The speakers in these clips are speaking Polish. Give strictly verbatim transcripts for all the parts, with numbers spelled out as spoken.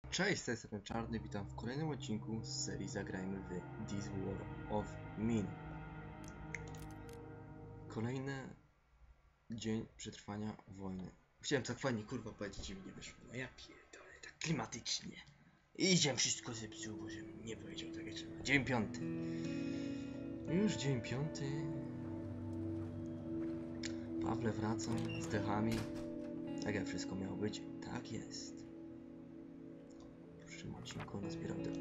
Cześć, z tej strony Czarny, witam w kolejnym odcinku z serii Zagrajmy w This War of Mine. Kolejny dzień przetrwania wojny. Chciałem tak fajnie kurwa powiedzieć, żeby nie wyszło. No ja pierdolę, tak klimatycznie. Idzie wszystko zepsuł, bo żebym nie powiedział tak jak trzeba. Dzień piąty. Już dzień piąty. Pawle wraca z dechami. Tak jak wszystko miało być, tak jest. W tym odcinku nazbierał te...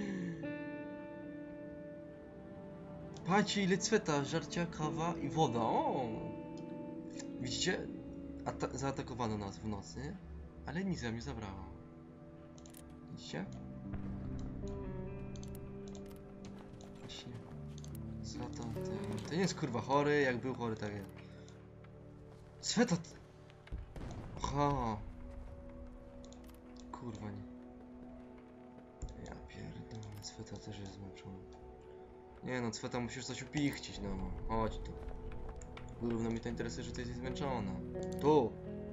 Patrzcie ile cweta, żarcia, kawa i woda. O! Widzicie? Ata zaatakowano nas w nocy, ale nic nam nie zabrało. Widzicie? Właśnie. Co to? Ten, ten jest kurwa chory, jak był chory, tak jest. Cweta! Aha! Kurwa nie. Ja pierdolę, Cweta też jest zmęczony. Nie no, Cweta musisz coś upichcić, no. Chodź tu. Głównie mnie to interesuje, że ty jesteś zmęczona. Tu!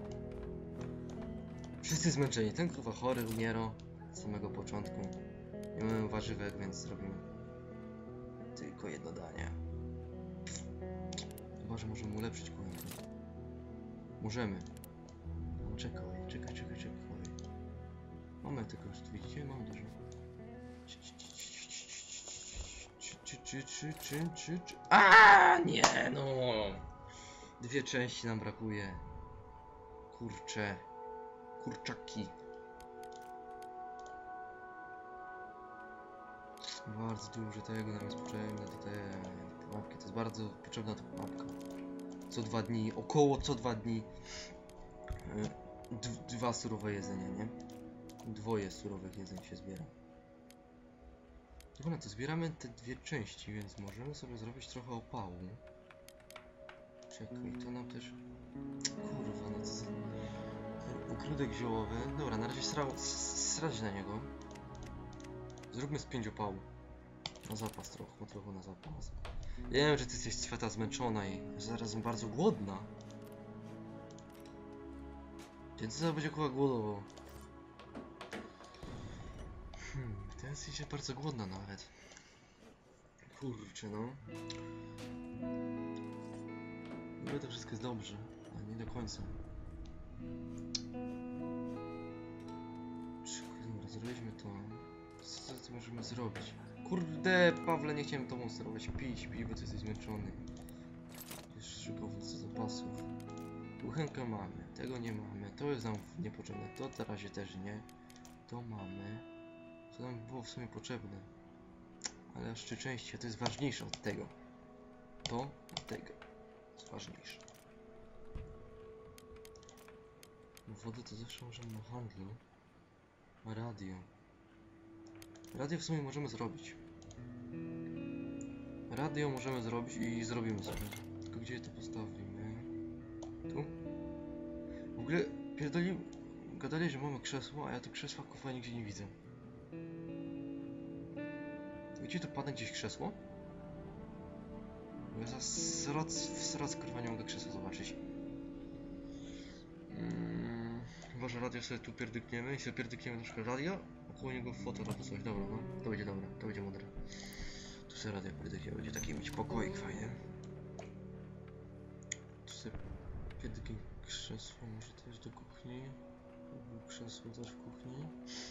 Wszyscy zmęczeni. Ten kurwa chory umiera z samego początku. Nie mamy warzywek, więc zrobimy tylko jedno danie. Chyba, że możemy ulepszyć kolejkę. Możemy. No, czekaj, czekaj, czekaj, czekaj. Mamy tylko już, widzicie? Mam dużo. Czy, czy, czy, czy, czy, czy... A nie no! Dwie części nam brakuje. Kurcze. Kurczaki. Bardzo dużo tego nam jest potrzebne do tej pułapki. To jest bardzo potrzebna ta pułapka. Co dwa dni, około co dwa dni d dwa surowe jedzenia, nie? Dwoje surowych jedzeń się zbiera. Dobra, to zbieramy te dwie części, więc możemy sobie zrobić trochę opału. Czekaj, to nam też... Kurwa, no co za... Ogródek ziołowy. Dobra, na razie srał... srać na niego. Zróbmy z pięć opału. Na zapas trochę, trochę na zapas. Wiem, że ty jesteś Cweta zmęczona i zarazem bardzo głodna. Więc co będzie koła głodowo? Hmm, teraz jesteś bardzo głodna nawet. Kurczę no. Niby to wszystko jest dobrze, ale nie do końca. Dobra, zrobiliśmy to. Co, co możemy zrobić? Kurde, Pawle, nie chciałem tobą sterować. Pij, śpi, bo ty jesteś zmęczony. Jeszcze szybko co zapasów. Kuchenkę mamy, tego nie mamy. To jest nam niepotrzebne. To na razie też nie. To mamy. Co nam było w sumie potrzebne. Ale aż trzy części, a to jest ważniejsze od tego. To od tego jest ważniejsze. Wodę to zawsze możemy na handlu. Radio. Radio w sumie możemy zrobić. Radio możemy zrobić i zrobimy sobie. Tylko gdzie to postawimy? Tu? W ogóle pierdoli... Gadali, że mamy krzesło, a ja to krzesła kurwa nigdzie nie widzę. Gdzie to pada gdzieś krzesło? Bo ja za sroc, w sroc kurwa nie mogę krzesła zobaczyć. Hmm, chyba, że radio sobie tu pierdykniemy i sobie pierdykniemy na przykład radio, około niego foto albo coś. Dobra, no. To będzie dobre, to będzie mądre. Tu sobie radio pierdykniemy, będzie taki mieć pokoik fajnie. Tu sobie pierdyknie krzesło, może też do kuchni. Krzesło też w kuchni.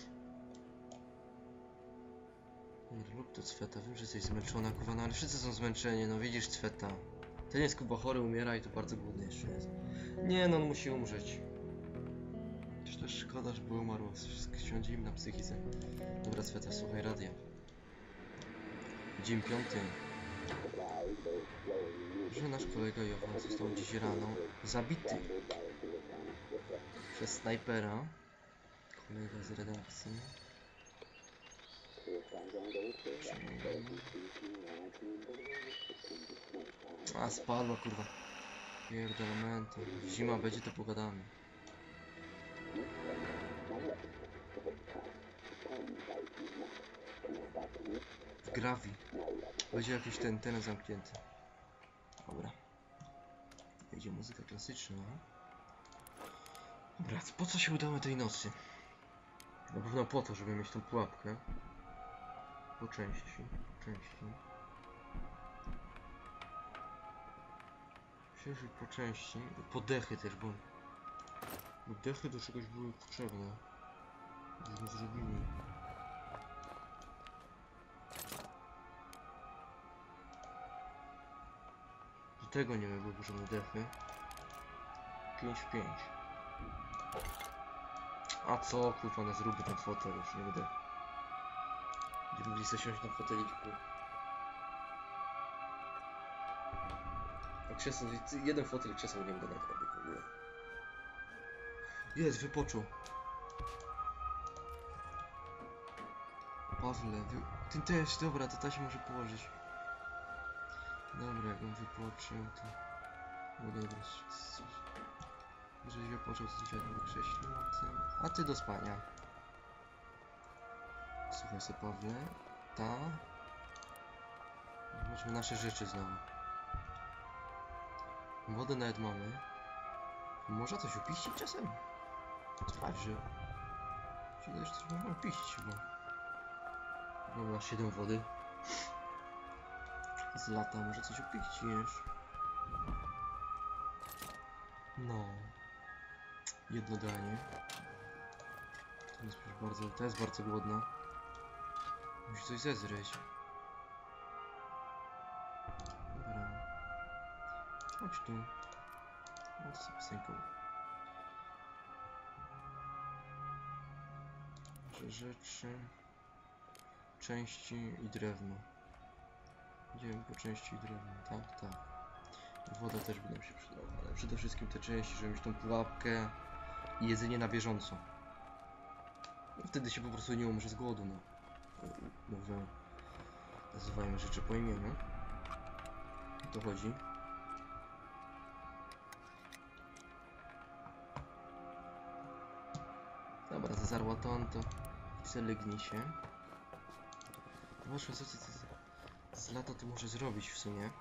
Nie lub to Cweta, wiem, że jesteś zmęczona, kurwa, no ale wszyscy są zmęczeni, no widzisz Cweta. Ten jest kurwa chory, umiera i to bardzo głodny jeszcze jest. Nie no, on musi umrzeć. Przecież też szkoda, że by umarł, wszystko siądzie im na psychice. Dobra Cweta, słuchaj radia. Dzień piąty. Że nasz kolega Johan został dziś rano zabity przez snajpera. Kolega z redakcji. A spadła kurwa. Pierdolamenty. Zima będzie, to pogadamy. W Gravi. Będzie jakiś ten, ten zamknięty. Dobra. Będzie muzyka klasyczna. Dobra, po co się udamy tej nocy? Na pewno po to, żeby mieć tą pułapkę. Po części, po części. Myślę, że po części. Po dechy też, bo... bo dechy do czegoś były potrzebne. Żeśmy zrobili. Do tego nie były potrzebne dechy. pięć w pięć. A co, kurwa, no zróbmy ten fotel, już nie będę. Gdzie mogli sobie siąść na foteliczku. A krzesło, jeden fotel krzesło nie będę naprawdę w ogóle. Jest, wypoczął. Pawle, wy... ty też, dobra, to ta się może położyć. Dobra, jak on wypoczął, to... mogę brać coś. Jeżeli wypoczął, to dzisiaj na krześle na tym. A ty do spania. Słuchaj sobie, Pawle. Ta. Zobaczmy nasze rzeczy znowu. Wodę nawet mamy. Można coś upiścić czasem? Sprawdź, że... Czyli że coś można upiścić chyba. Dobra, siedem wody. Z lata może coś upiścisz. No. Jedno danie. To jest bardzo... To jest bardzo głodna. Musi coś zezryć. Dobra. Chodź tu. No to sobie synką. Rzeczy, części i drewno. Idziemy po części i drewno, tak, tak. Woda też by nam się przydała, ale przede wszystkim te części, żeby mieć tą pułapkę i jedzenie na bieżąco. No, wtedy się po prostu nie umrze z głodu, no. Mówię, nazywajmy rzeczy po imieniu. O to chodzi. Dobra, zazarła to on, to zalegnij się. Zobaczmy, co ty z lata to może zrobić w sumie.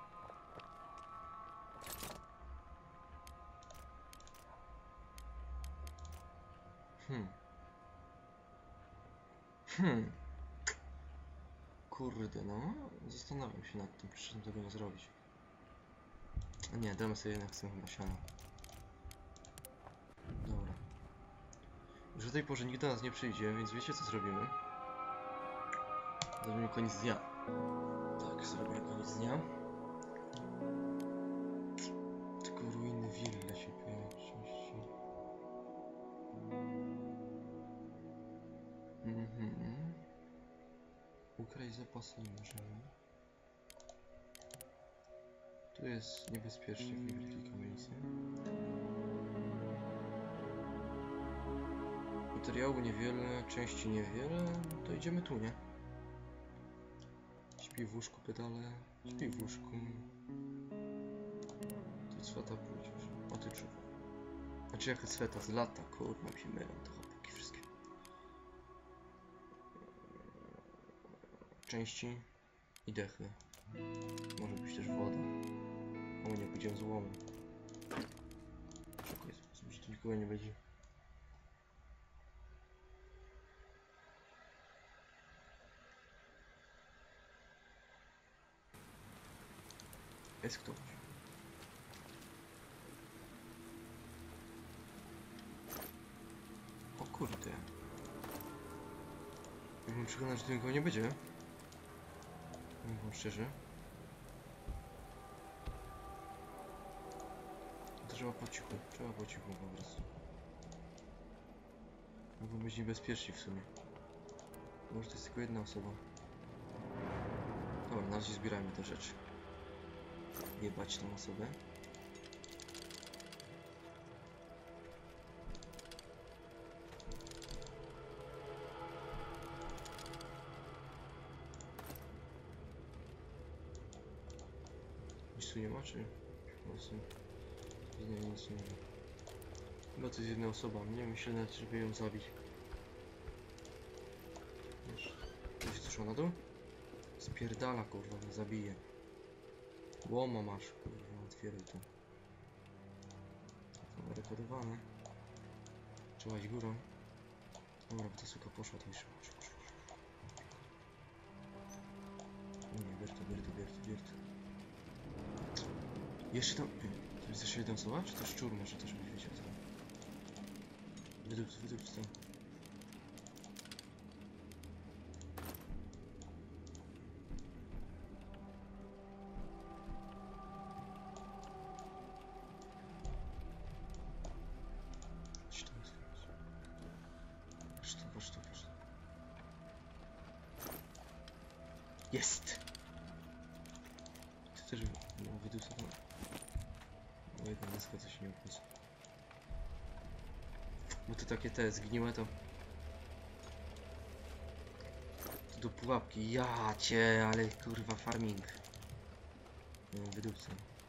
Hmm. Hmm. Kurde, no. Zastanawiam się nad tym, czy tego nie zrobić. A nie, damy sobie jednak z tym chyba siano. Dobra. Już o tej porze nikt do nas nie przyjdzie, więc wiecie co zrobimy? Zrobimy koniec dnia. Tak, zrobimy koniec dnia. Tylko ruiny wille się pojawią części. Mhm. Ukraj zapasy nie możemy. Tu jest niebezpiecznie w wielkiej kamienicy. Materiału niewiele, części niewiele, to idziemy tu, nie? Śpi w łóżku pedale, śpi w łóżku. Tu cweta pójść, a ty czuwa. Znaczy jaka cweta z lata, kurwa mi się mylą te chłopaki wszystkie. Części i dechy. Może być też woda. O nie, pójdziemy z łomu. Szukaj, że tu nikogo nie będzie. Jest ktoś. O kurde. Jakbym przekonał, że tu nikogo nie będzie. Mówię szczerze. To trzeba po cichu, trzeba po cichu po prostu. Mogą być niebezpieczni w sumie. Może to jest tylko jedna osoba. Dobra, na razie zbierajmy te rzeczy. Nie bać tą osobę. Nic tu nie ma, czy? Po prostu... Nie, nic nie ma. Chyba to jest jedna osoba. Nie myślę nawet, żeby ją zabić. Wiesz, wiesz co szło na dół? Spierdala, kurwa, nie zabije. Łoma masz, kurwa, otwieraj to. Zabarykadowane. Trzeba iść górą. Dobra, bo ta suka poszła, to już szybko, szybko, szybko. Nie, Berto, Berto, Berto, Berto. Jeszcze tam... To jest jeszcze jedna osoba? Czy to szczur może też być, wiecie co? Wydupcy, wydupcy. Jest! Ty też no, wydusował. No jedna deska coś nie opłaca. Bo to takie te zgniłe to... To do pułapki. Ja cię, ale kurwa farming. No, wydupcę.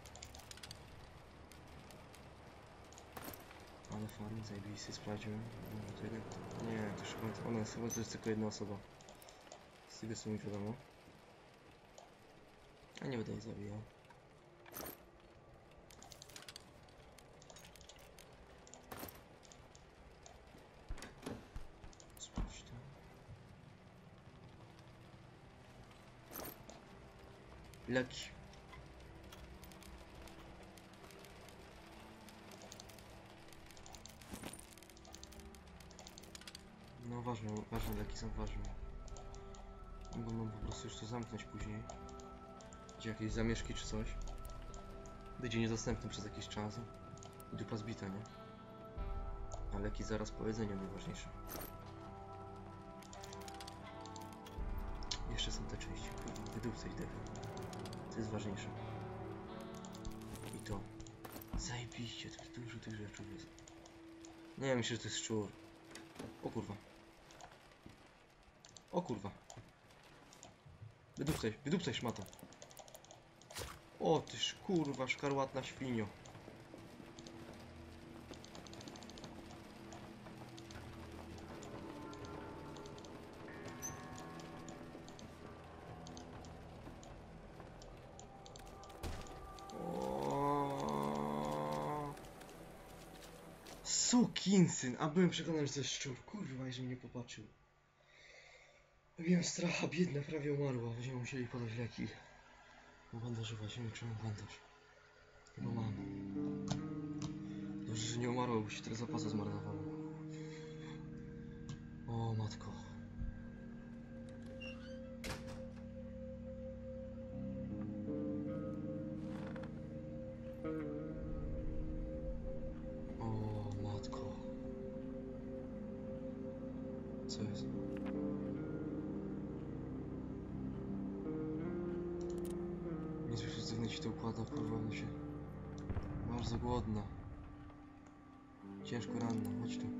Ale farming zajebisty, sprawdźmy. No, to jednak... Nie, to już chyba... Ona jest chyba to jest tylko jedna osoba. Z tego co mi wiadomo. A nie będę jej zabijał. Sprawdź to. Leki. No ważne, ważne leki są ważne. Mogą nam po prostu już to zamknąć później. Gdzie jakieś zamieszki czy coś. Będzie niedostępny przez jakiś czas. I dupa zbita, nie? A leki zaraz po jedzeniu najważniejsze. Jeszcze są te części. Wydupcać decha. To jest ważniejsze. I to. Zajebiście, to jest dużo tych rzeczy jest. Nie, myślę, że to jest szczur. O kurwa. O kurwa. Wydupcaj, wydupcaj szmata. O tyż kurwa, szkarłatna świnio. Sukinsyn, a byłem przekonany, że to jest szczur. Kurwa, jeżeli mnie popatrzył. Miałem stracha, biedna, prawie umarła. Będziemy musieli podać leki. Bandażować, nie wiem czy mam bandaż. Chyba mam. Dobrze, że nie umarła, bo się tyle zapasu zmarnowało. O matko. O matko. Co jest? Nie zresztą ci to układa, kurwa, się. Bardzo głodna. Ciężko ranna, chodź tu.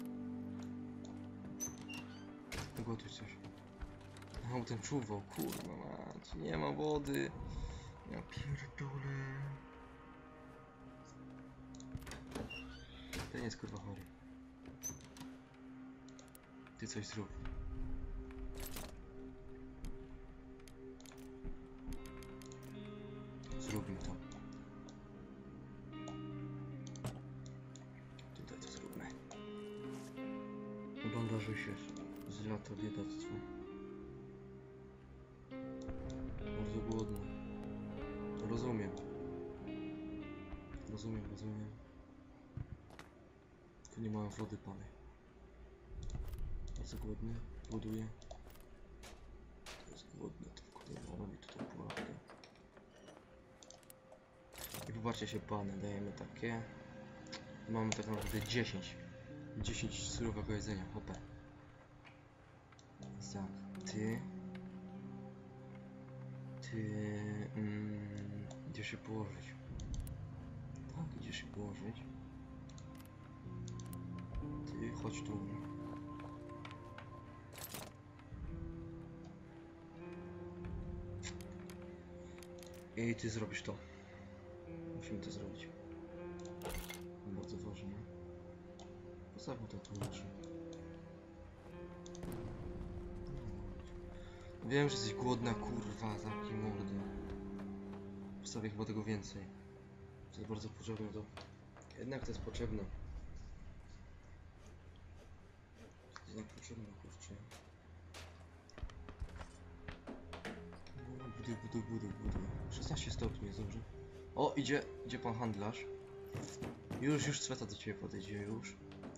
Gotuj coś. No, ten czuwał, kurwa mać, nie ma wody. Ja pierdolę. Ten jest kurwa chory. Ty coś zrób. Zróbmy to. Tutaj to zróbmy. Bandażuj się. Z lata biedactwo. Bardzo głodny. Rozumiem. Rozumiem, rozumiem. Tylko nie mam wody, pany. Bardzo głodny. Głoduję. To jest głodne, to kurwa robi tutaj pułapkę. I popatrzcie się, pany, dajemy takie. Mamy tak naprawdę dziesięć. dziesięć surowego jedzenia, hopę. Tak, ty. Ty. Mm, idziesz się położyć. Tak, idziesz się położyć. Ty, chodź tu. I ty zrobisz to. Musimy to zrobić. Bardzo ważne. Postawmy to tu leży. Wiem, że jesteś głodna, kurwa, zamknij mordę. Postawię chyba tego więcej. To jest bardzo potrzebne to. Jednak to jest potrzebne. potrzebne, kurczę. No, buduj, buduj, buduj, buduj. szesnaście stopni jest dobrze. O, idzie, idzie pan handlarz. Już, już Cweta do ciebie podejdzie, już.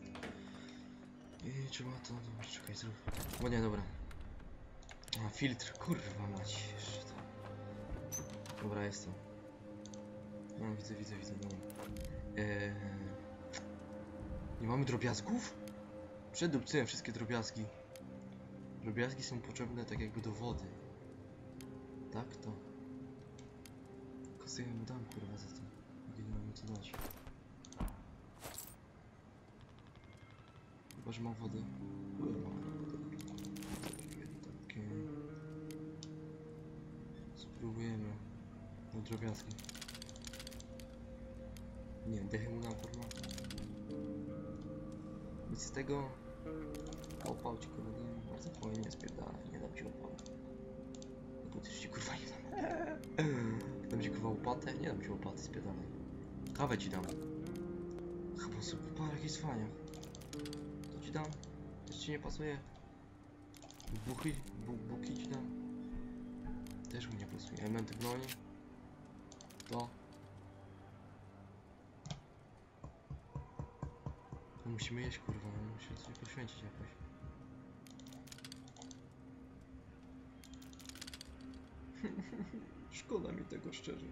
I trzeba to, dobra, czekaj, zrób. Bo nie, dobra. A, filtr, kurwa mać, jeszcze to. Dobra, jestem. No, widzę, widzę, widzę, dobra. Eee... Nie mamy drobiazgów? Przedupcyłem wszystkie drobiazgi. Drobiazgi są potrzebne tak jakby do wody. Tak to. Tylko ja mu dam kurwa za to. Nie mamy co dać. Chyba, że mam wodę. Kurwa. Takie. Spróbujemy. No drobiazgi. Nie, dechy mu dam kurwa. Nic z tego. Opał ci kurwa, nie, bardzo fajnie spierdala, nie dam ci opału. No też ci kurwa nie dam. Dam ci kurwa łopatę? Nie dam ci łopaty, spierdalaj. Kawę ci dam. Chyba sobie po jakiejś cwaniach. To ci dam. Też ci nie pasuje. Buchy, bu, buki ci dam. Też mu nie pasuje. Elementy broni. To. No musimy jeść kurwa, no musimy coś poświęcić jakoś. Szkoda mi tego szczerze.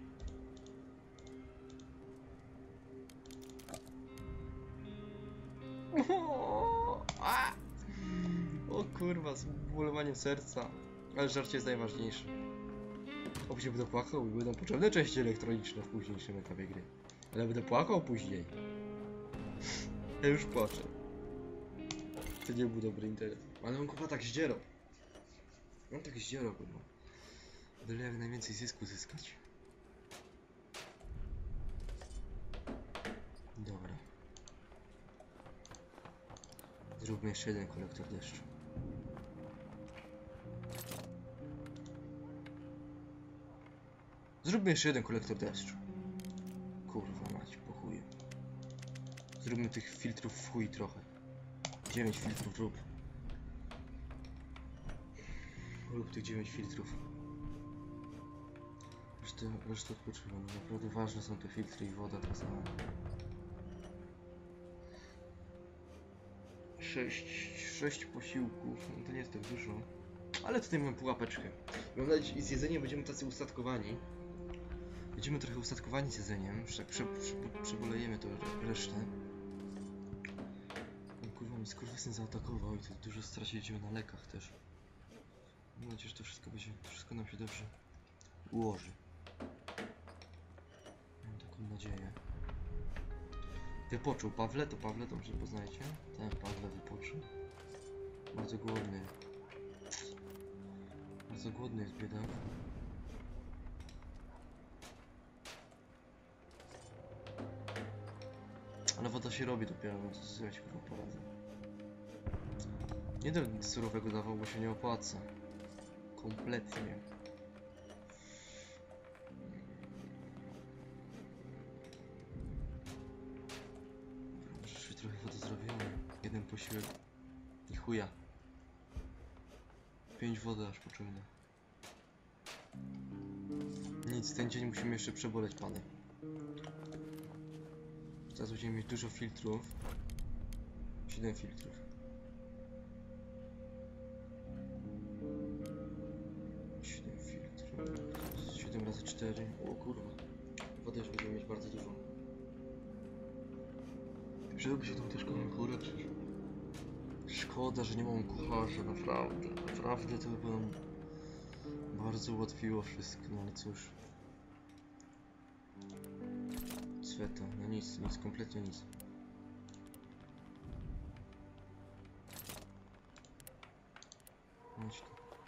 O, a! O kurwa, z bólowaniem serca. Ale żarcie jest najważniejsze. O, później będę płakał i będą potrzebne części elektroniczne w późniejszym etapie gry. Ale będę płakał później. Ja już płaczę. To nie był dobry interes. Ale on kurwa tak zdzierał. On tak zdzierał kurwa. Byle jak najwięcej zysku zyskać. Dobra. Zróbmy jeszcze jeden kolektor deszczu. Zróbmy jeszcze jeden kolektor deszczu. Kurwa mać, po chuju. Zróbmy tych filtrów w chuj trochę. dziewięć filtrów rób. Rób tych dziewięć filtrów. Resztę, resztę odpoczywam. Naprawdę ważne są te filtry i woda tak samo. sześć, sześć posiłków. No to nie jest tak dużo. Ale tutaj mamy pułapeczkę. Mam nadzieję, że z jedzeniem będziemy tacy ustatkowani. Będziemy trochę ustatkowani z jedzeniem. Już tak prze, prze, przebolejemy to resztę. No, kurwa mi skurwysyn zaatakował i to dużo straciliśmy na lekach też. Mam nadzieję, że to wszystko będzie, to wszystko nam się dobrze ułoży. Mam taką nadzieję. Wypoczął Pawle, to Pawle dobrze poznajecie? Tak, Pawle wypoczął. Bardzo głodny. Bardzo głodny jest biedak. Ale woda się robi dopiero, więc co ja się kurwa poradzę. Nie do nic surowego dawał, bo się nie opłaca. Kompletnie. Może trochę wody zrobimy. Jeden posiłek. I chuja. Pięć wody aż pociągnę. Nic, ten dzień musimy jeszcze przeboleć, pany. Teraz będziemy mieć dużo filtrów. siedem filtrów. siedem filtrów. siedem razy cztery. O kurwa. Wody już będziemy mieć bardzo dużo. Przydałoby się tam też kocham uleczyć. Szkoda, że nie mam kucharza, naprawdę. Naprawdę to by nam bardzo ułatwiło wszystko, no ale cóż. Cweta, no nic, nic, kompletnie nic. Chodź tu.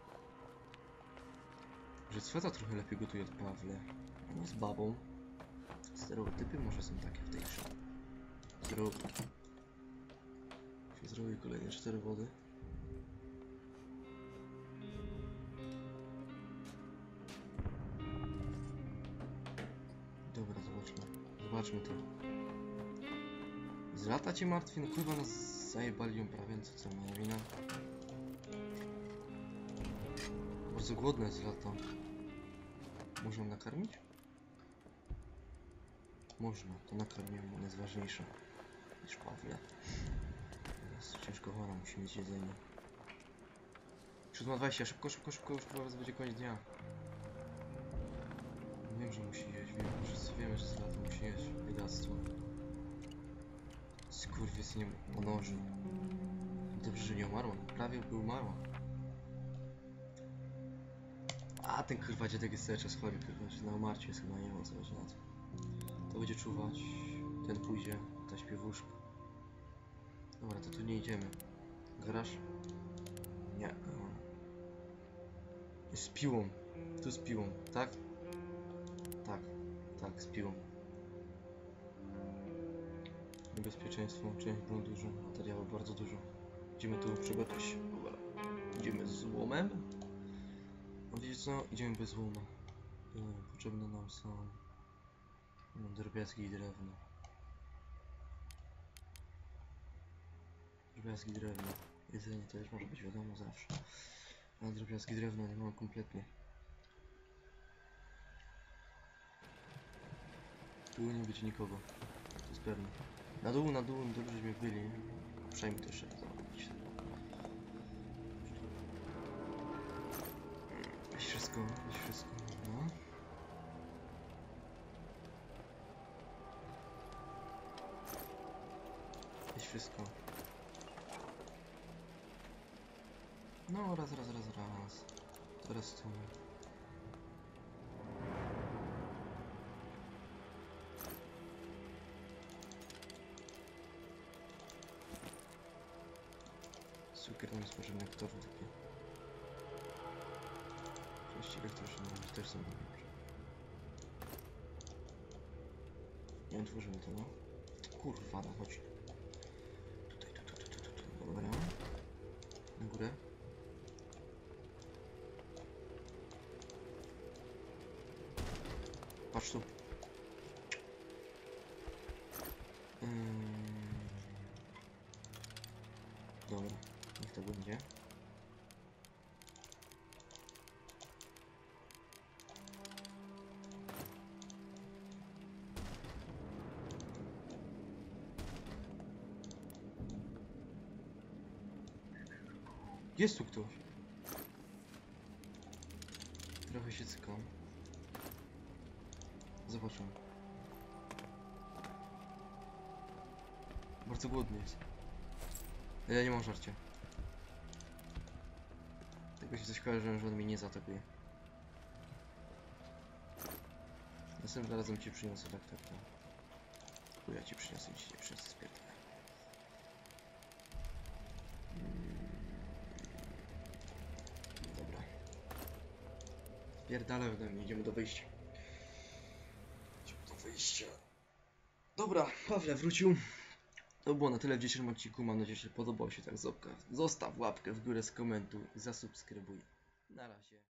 Że Cweta trochę lepiej gotuje od Pawle. On jest babą. Stereotypy może są takie w tej grze. Zrób. Zrobię kolejne cztery wody. Dobra, zobaczmy. Zobaczmy to. Z lata cię martwi? No kurwa, no Zajebali ją prawie, co co moja wina. Bardzo głodne jest lato. Można ją nakarmić? Można, to nakarmimy, ona jest ważniejsza niż Pawle. Jest ciężko chora, musi mieć jedzenie. siódma dwadzieścia, szybko, szybko, szybko, już zaraz będzie koniec dnia. Wiem, że musi jeść, wiem, wszyscy wiemy, że z lato musi jeść. Biedactwo. Skurwysynie ponożył. Dobrze, że nie umarła, prawie by umarła. A ten kurwa dziadek jest cały czas chory, kurwa, że na umarciu jest chyba, nie ma co na to. To będzie czuwać, ten pójdzie, ta śpi w łóżku. Dobra, to tu nie idziemy. Garaż? Nie. Jest z piłą. Tu z piłą, tak? Tak, tak, z piłą. Niebezpieczeństwo, część było dużo, materiału bardzo dużo. Idziemy tu przygotować się. Dobra. Idziemy z łomem. No wiecie co? Idziemy bez łoma. Yy, potrzebne nam są no, drobiazgi i drewno. Drobiazgi i drewno. Jedzenie też może być wiadomo zawsze. Ale drobiazgi drewna nie mam kompletnie. Tu nie będzie nikogo. To jest pewne. Na dół, na dół, dobrze żeśmy byli. Przejmij to jeszcze zrobić. Weź wszystko, weź wszystko. No. Weź wszystko. No, raz, raz, raz, raz. Teraz tu. Cukier tam jest może nektaru takie. Właściwie elektryczne też są dobrze. Nie otworzymy to, no. Kurwa, no chodź. Tutaj, tu, tu, tu, tu, tu. Dobra. Na górę. Patrz tu. Hmm. Dobra, niech to będzie. Jest tu ktoś. Trochę się cykam. Zobaczmy. Bardzo głodny jest. Ja nie mam żarcia. Tego się coś kojarzy, że on mnie nie zaatakuje. Następnym razem ci przyniosę, tak, tak, tak. Bo ja ci przyniosę, ci nie przyniosę spierdolę. Dobra. Spierdalaj ode mnie, idziemy do wyjścia. Idziemy do wyjścia. Dobra, Pawle wrócił. To było na tyle w dzisiejszym odcinku. Mam nadzieję, że podobał się tak Zopka. Zostaw łapkę w górę, skomentuj i zasubskrybuj. Na razie.